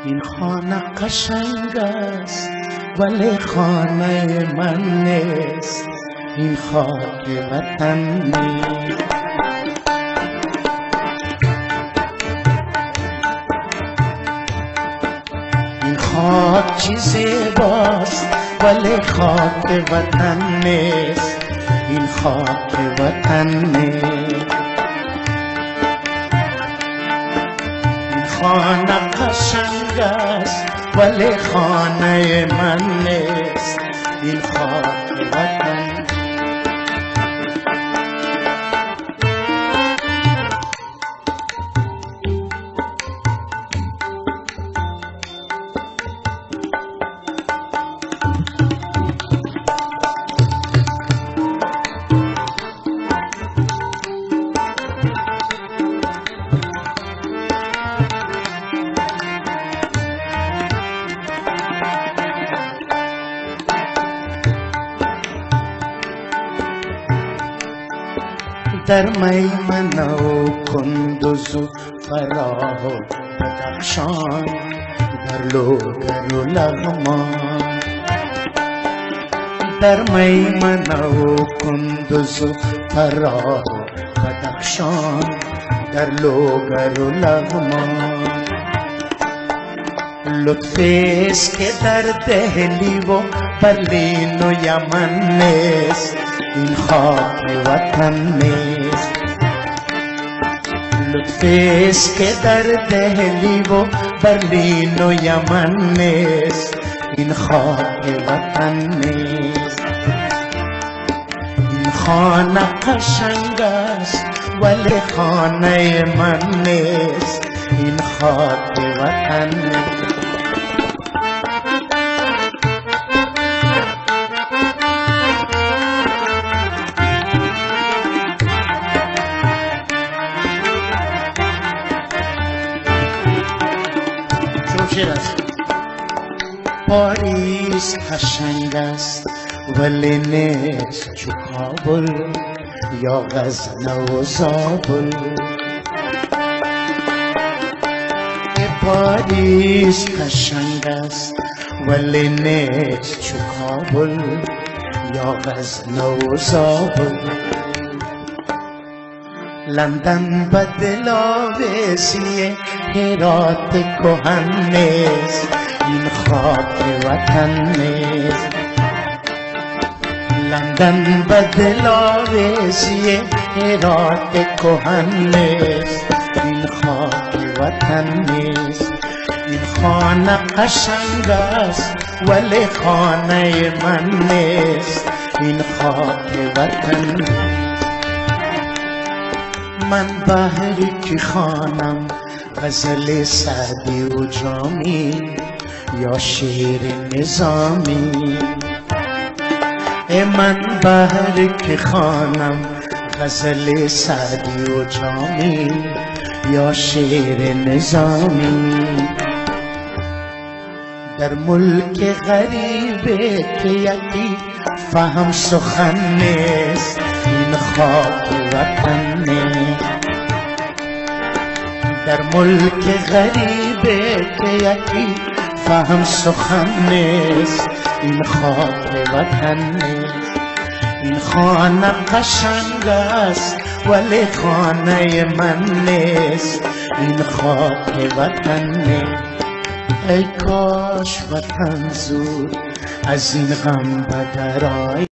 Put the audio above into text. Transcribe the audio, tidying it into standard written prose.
این خانه قشنگ است ولی خانه من نیست، این خاک وطن نیست. این خاک چی زیباست ولی خاک وطن نیست، این خاک وطن نیست. خانه قشنگ است ولی خانه من نیست، این خاک وطن. در میمنه و کندوز و فراه و بدخشان، در لوگر و لغمان. در میمنه و کندوز و فراه و بدخشان، در لوگر و لغمان. لطفی است که در دهلی و برلین و یمن نیست، این خاک وطن نیست. لطفی است که در دهلی و برلین و یمن نیست، این خاک وطن نیست. این خانه قشنگ است ولی خانه من نیست، این خاک وطن نیست. پاریس قشنگ است ولی نیست چو کابل یا غزنه و زابل. پاریس قشنگ است ولی نیست چو کابل یا غزنه و زابل. لندن به دل آویزی هرات کهن نیست، این خاک وطن نیست. لندن به دل آویزی هرات کهن نیست، این خاک وطن نیست. این خانه قشنگ است ولی خانه من نیست، این خاک وطن نیست. من بهری که خوانم غزل سعدی و جامی یا شعر نظامی. من بهری که خوانم غزل سعدی و جامی یا شعر نظامی. در ملک غریبه که یکی فهم سخن نیست، این خاک وطن نیست. در ملک غریبه که یکی فهم سخن نیست، این خاک وطن نیست. این خانه قشنگ است ولی خانه من نیست، این خاک وطن نیست. ای کاش وطن زود از این غم بدر آید.